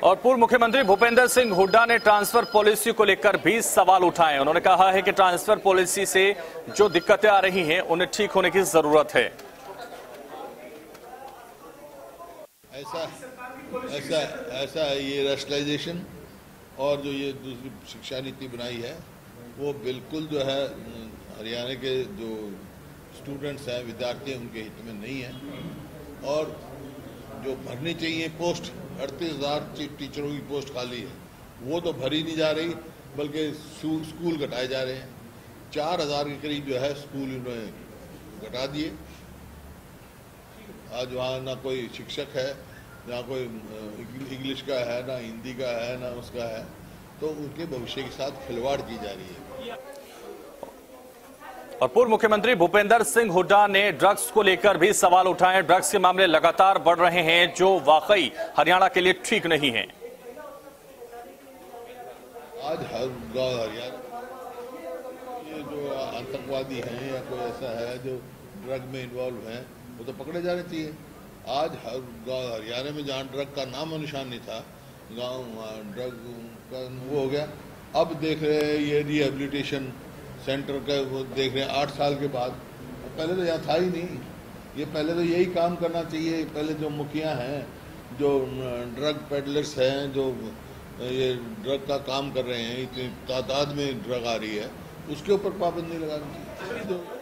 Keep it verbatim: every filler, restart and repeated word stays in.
और पूर्व मुख्यमंत्री भूपेंद्र सिंह हुड्डा ने ट्रांसफर पॉलिसी को लेकर भी सवाल उठाए। उन्होंने कहा है कि ट्रांसफर पॉलिसी से जो दिक्कतें आ रही हैं उन्हें ठीक होने की जरूरत है। ऐसा ऐसा ऐसा है, ये रैशनलाइजेशन और जो ये दूसरी शिक्षा नीति बनाई है वो बिल्कुल जो है हरियाणा के जो स्टूडेंट्स हैं, विद्यार्थी हैं, उनके हित में नहीं है। और जो भरनी चाहिए पोस्ट, अड़तीस हजार टीचरों की पोस्ट खाली है, वो तो भरी नहीं जा रही, बल्कि स्कूल घटाए जा रहे हैं। चार हजार के करीब जो है स्कूल इन्होंने घटा दिए। आज वहाँ ना कोई शिक्षक है, ना कोई इंग्लिश का है, ना हिंदी का है, ना उसका है, तो उनके भविष्य के साथ खिलवाड़ की जा रही है। और पूर्व मुख्यमंत्री भूपेंद्र सिंह हुड्डा ने ड्रग्स को लेकर भी सवाल उठाए। ड्रग्स के मामले लगातार बढ़ रहे हैं जो वाकई हरियाणा के लिए ठीक नहीं है। आज हर गांव हरियाणा ये जो आतंकवादी हैं या कोई ऐसा है जो ड्रग में इन्वॉल्व हैं, वो तो पकड़े जाने चाहिए। आज हर गांव हरियाणा में जहाँ ड्रग का नाम और निशान नहीं था, गांव ड्रग का वो हो गया। अब देख रहे हैं ये रिहेबिलिटेशन सेंटर का, वो देख रहे हैं आठ साल के बाद। पहले तो यहाँ था ही नहीं। ये पहले तो यही काम करना चाहिए। पहले जो मुखिया हैं, जो ड्रग पेडलर्स हैं, जो ये ड्रग का काम कर रहे हैं, इतनी तादाद में ड्रग आ रही है, उसके ऊपर पाबंदी लगानी चाहिए।